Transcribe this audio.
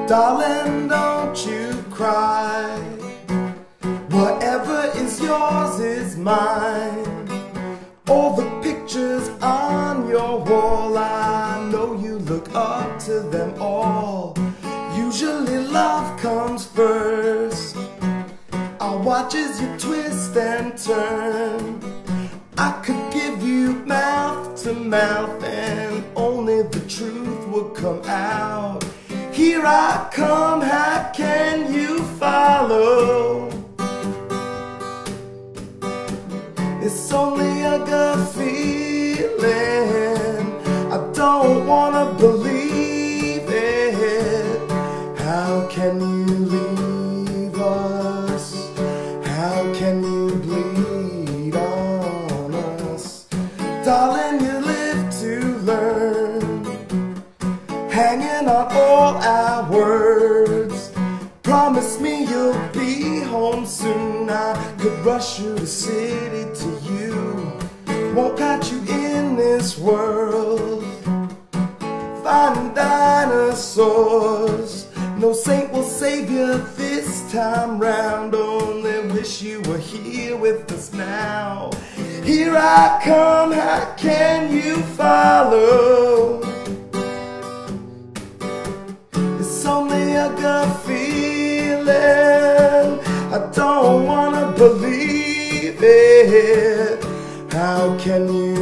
Darling, don't you cry. Whatever is yours is mine. All the pictures on your wall, I know you look up to them all. Usually love comes first. I'll watch as you twist and turn. I could give you mouth to mouth and only the truth would come out. Here I come, how can you follow? It's only a gut feeling. I don't wanna believe it. How can you leave us? How can you bleed on us? Darling, you live to learn, hanging on all our words. Promise me you'll be home soon. I could rush you to city to you. Won't catch you in this world finding dinosaurs. No saint will save you this time round. Only wish you were here with us now. Here I come, how can you follow? It's only a gut feeling. I don't wanna believe it. How can you